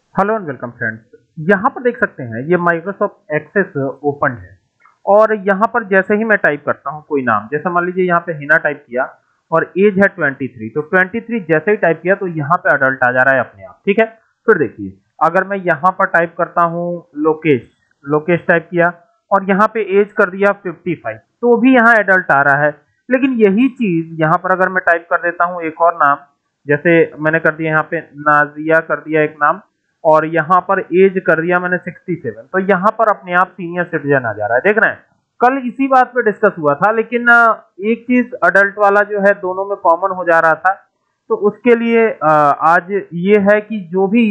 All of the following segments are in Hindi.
Hello and welcome friends. यहाँ पर देख सकते हैं ये माइक्रोसॉफ्ट एक्सेस ओपन है और यहाँ पर जैसे ही मैं टाइप करता हूँ कोई नाम, जैसे मान लीजिए यहाँ पे हिना टाइप किया और एज है 23, तो 23 जैसे ही टाइप किया तो यहाँ पे अडल्ट आ जा रहा है अपने आप। ठीक है, फिर देखिए अगर मैं यहाँ पर टाइप करता हूँ लोकेश, लोकेश टाइप किया और यहाँ पे एज कर दिया 55, तो भी यहाँ एडल्ट आ रहा है। लेकिन यही चीज यहाँ पर अगर मैं टाइप कर देता हूँ एक और नाम, जैसे मैंने कर दिया यहाँ पे नाजिया कर दिया एक नाम और यहाँ पर एज कर दिया मैंने 67, तो यहाँ पर अपने आप सीनियर सिटीजन आ जा रहा है। देख रहे हैं, कल इसी बात पे डिस्कस हुआ था, लेकिन एक चीज अडल्ट वाला जो है दोनों में कॉमन हो जा रहा था। तो उसके लिए आज ये है कि जो भी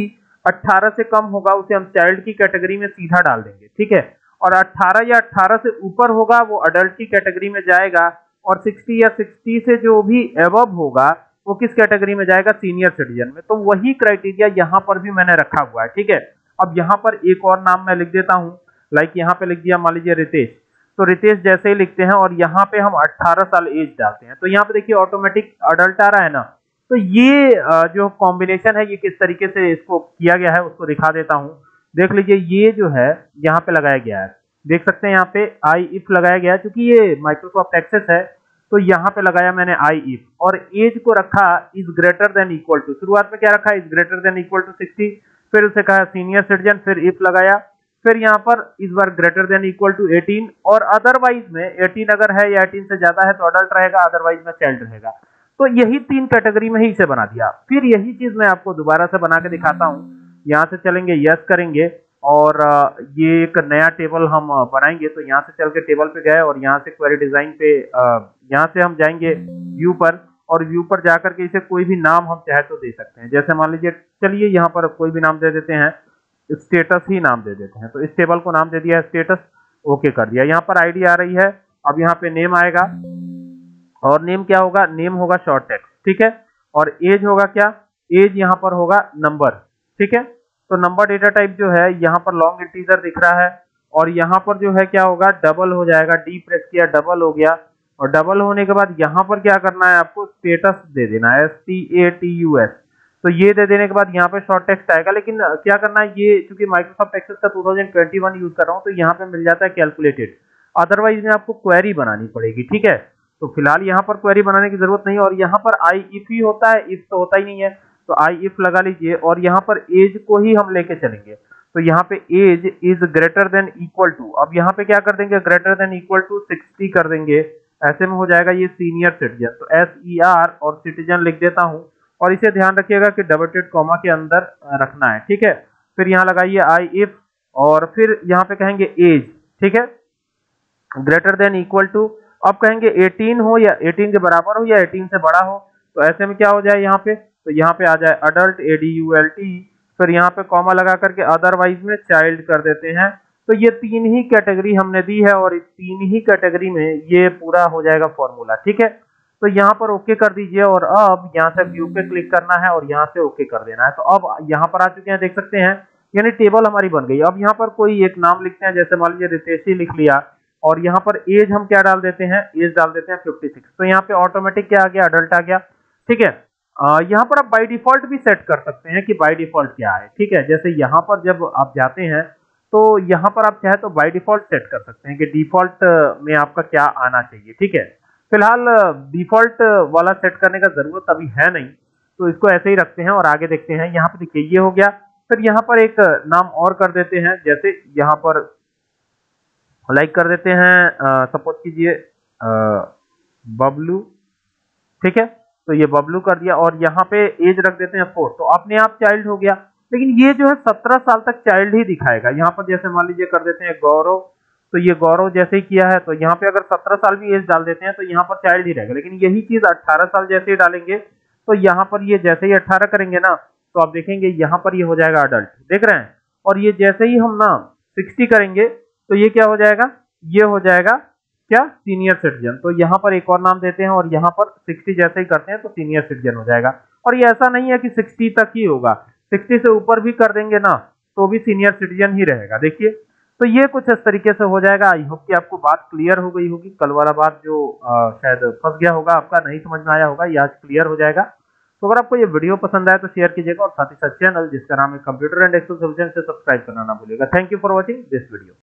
18 से कम होगा उसे हम चाइल्ड की कैटेगरी में सीधा डाल देंगे। ठीक है, और 18 या 18 से ऊपर होगा वो अडल्ट की कैटेगरी में जाएगा और 60 या 60 से जो भी एबव होगा वो किस कैटेगरी में जाएगा, सीनियर सिटीजन में। तो वही क्राइटेरिया यहाँ पर भी मैंने रखा हुआ है। ठीक है, अब यहाँ पर एक और नाम मैं लिख देता हूँ, लाइक यहाँ पे लिख दिया मान लीजिए रितेश, तो रितेश जैसे ही लिखते हैं और यहाँ पे हम 18 साल एज डालते हैं तो यहाँ पे देखिए ऑटोमेटिक अडल्ट आ रहा है ना। तो ये जो कॉम्बिनेशन है ये किस तरीके से इसको किया गया है उसको दिखा देता हूँ। देख लीजिए ये जो है यहाँ पे लगाया गया है, देख सकते हैं यहाँ पे आई इफ लगाया गया है, क्योंकि ये माइक्रोसॉफ्ट एक्सेस है तो यहाँ पे लगाया मैंने आई इफ और एज को रखा is greater than equal to, शुरुआत में क्या रखा is greater than equal to 60, फिर उसे कहा सीनियर सिटीजन, फिर इफ लगाया, फिर यहाँ पर इस बार ग्रेटर देन इक्वल टू 18 और अदरवाइज में 18 अगर है या 18 से ज्यादा है तो अडल्ट रहेगा, अदरवाइज में चाइल्ड रहेगा। तो यही तीन कैटेगरी में ही इसे बना दिया। फिर यही चीज मैं आपको दोबारा से बना के दिखाता हूँ। यहाँ से चलेंगे यस करेंगे और ये एक नया टेबल हम बनाएंगे। तो यहाँ से चल के टेबल पे गए और यहाँ से क्वेरी डिजाइन पे यहाँ से हम जाएंगे व्यू पर और व्यू पर जाकर के इसे कोई भी नाम हम चाहे तो दे सकते हैं। जैसे मान लीजिए चलिए यहाँ पर कोई भी नाम दे देते हैं, स्टेटस ही नाम दे देते हैं। तो इस टेबल को नाम दे दिया स्टेटस, ओके कर दिया। यहाँ पर आईडी आ रही है, अब यहाँ पे नेम आएगा और नेम क्या होगा, नेम होगा शॉर्ट टेक्स्ट। ठीक है, और एज होगा क्या, एज यहाँ पर होगा नंबर। ठीक है, तो नंबर डेटा टाइप जो है यहाँ पर लॉन्ग इंटीजर दिख रहा है और यहाँ पर जो है क्या होगा डबल हो जाएगा, डी प्रेस किया डबल हो गया और डबल होने के बाद यहाँ पर क्या करना है आपको स्टेटस दे देना है, STATUS। तो ये दे देने के बाद यहाँ पे शॉर्ट टेक्स्ट आएगा। लेकिन क्या करना है, ये चूंकि माइक्रोसॉफ्ट एक्सेस का 2021 यूज कर रहा हूँ तो यहाँ पे मिल जाता है कैलकुलेटेड, अदरवाइज में आपको क्वेरी बनानी पड़ेगी। ठीक है, तो फिलहाल यहाँ पर क्वेरी बनाने की जरूरत नहीं और यहाँ पर आई इफ ही होता है, इफ तो होता ही नहीं है, तो आई इफ लगा लीजिए और यहाँ पर एज को ही हम लेके चलेंगे। तो यहाँ पे age is greater than equal to, अब यहाँ पे क्या कर देंगे ग्रेटर देन इक्वल टू 60 कर देंगे, ऐसे में हो जाएगा ये सीनियर सिटीजन। तो SER और सिटीजन लिख देता हूँ और इसे ध्यान रखिएगा कि डबल टिट कॉमा के अंदर रखना है। ठीक है, फिर यहाँ लगाइए आई इफ और फिर यहाँ पे कहेंगे एज, ठीक है, ग्रेटर देन इक्वल टू, अब कहेंगे 18 हो या 18 के बराबर हो या 18 से बड़ा हो। तो ऐसे में क्या हो जाए यहाँ पे, तो यहाँ पे आ जाए अडल्ट ADULT, फिर यहाँ पे कॉमा लगा करके अदरवाइज में चाइल्ड कर देते हैं। तो ये तीन ही कैटेगरी हमने दी है और इस तीन ही कैटेगरी में ये पूरा हो जाएगा फॉर्मूला। ठीक है, तो यहाँ पर ओके कर दीजिए और अब यहाँ से व्यू पे क्लिक करना है और यहाँ से ओके कर देना है। तो अब यहाँ पर आ चुके हैं, देख सकते हैं, यानी टेबल हमारी बन गई। अब यहाँ पर कोई एक नाम लिखते हैं, जैसे मान लीजिए रितेशी लिख लिया और यहाँ पर एज हम क्या डाल देते हैं, एज डाल देते हैं 56। तो यहाँ पे ऑटोमेटिक क्या आ गया, अडल्ट आ गया। ठीक है, यहाँ पर आप बाय डिफॉल्ट भी सेट कर सकते हैं कि बाय डिफॉल्ट क्या है। ठीक है, जैसे यहाँ पर जब आप जाते हैं तो यहाँ पर आप चाहे तो बाय डिफॉल्ट सेट कर सकते हैं कि डिफॉल्ट में आपका क्या आना चाहिए। ठीक है, फिलहाल डिफॉल्ट वाला सेट करने का जरूरत अभी है नहीं, तो इसको ऐसे ही रखते हैं और आगे देखते हैं। यहाँ पर देखिए ये हो गया, फिर यहाँ पर एक नाम और कर देते हैं, जैसे यहाँ पर लाइक कर देते हैं, सपोज कीजिए बबलू। ठीक है, तो ये बबलू कर दिया और यहाँ पे एज रख देते हैं 4, तो अपने आप चाइल्ड हो गया। लेकिन ये जो है 17 साल तक चाइल्ड ही दिखाएगा। यहाँ पर जैसे मान लीजिए कर देते हैं गौरव, तो ये गौरव जैसे ही किया है तो यहाँ पे अगर 17 साल भी एज डाल देते हैं तो यहाँ पर चाइल्ड ही रहेगा। लेकिन यही चीज 18 साल जैसे ही डालेंगे तो यहाँ पर ये जैसे ही 18 करेंगे ना तो आप देखेंगे यहाँ पर ये हो जाएगा अडल्ट, देख रहे हैं। और ये जैसे ही हम ना 60 करेंगे तो ये क्या हो जाएगा, ये हो जाएगा क्या, सीनियर सिटीजन। तो यहाँ पर एक और नाम देते हैं और यहाँ पर 60 जैसे ही करते हैं तो सीनियर सिटीजन हो जाएगा। और ये ऐसा नहीं है कि 60 तक ही होगा, 60 से ऊपर भी कर देंगे ना तो भी सीनियर सिटीजन ही रहेगा। देखिए, तो ये कुछ इस तरीके से हो जाएगा। आई होप कि आपको बात क्लियर हो गई होगी। कल वाला बात जो शायद फंस गया होगा, आपका नहीं समझ में आया होगा, ये आज क्लियर हो जाएगा। तो अगर आपको ये वीडियो पसंद आए तो शेयर कीजिएगा और साथ ही साथ चैनल जिसका नाम है कंप्यूटर एंड एक्सेल सॉल्यूशन से सब्सक्राइब करना ना भूलिएगा। Thank you for watching this video.